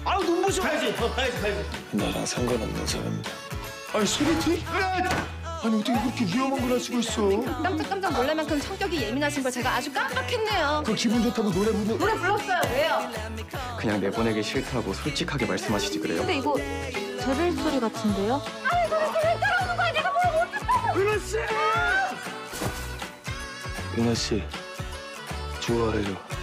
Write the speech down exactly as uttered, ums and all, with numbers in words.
아우 눈부셔. 가야지, 더 가야지, 가야지. 나랑 상관없는 사람이다. 아니 소개팅? 아니 어떻게 그렇게 위험한 걸 하시고 있어? 깜짝깜짝 놀랄 만큼 성격이 예민하신 걸 제가 아주 깜빡했네요. 그 기분 좋다고 노래 부르. 노래 불렀어요. 왜요? 그냥 내보내기 싫다고 솔직하게 말씀하시지 그래요? 근데 이거 제 벨소리 같은데요? 아니 도대체 왜 따라오는 거야? 내가 뭘 못했다고. 은하 씨. 은하 씨 좋아해요.